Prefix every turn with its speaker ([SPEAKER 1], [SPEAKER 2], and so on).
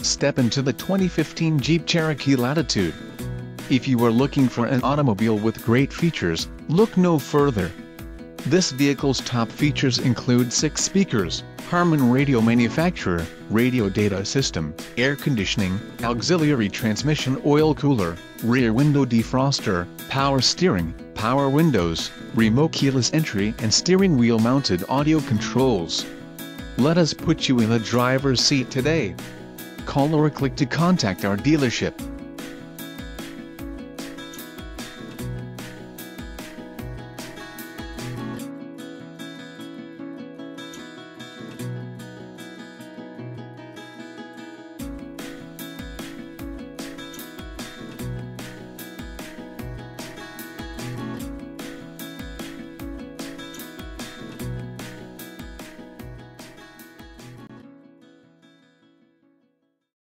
[SPEAKER 1] step into the 2015 Jeep Cherokee Latitude. If you are looking for an automobile with great features, look no further. This vehicle's top features include 6 speakers, Harman radio manufacturer, radio data system, air conditioning, auxiliary transmission oil cooler, rear window defroster, power steering, power windows, remote keyless entry and steering wheel mounted audio controls. Let us put you in the driver's seat today. Call or click to contact our dealership.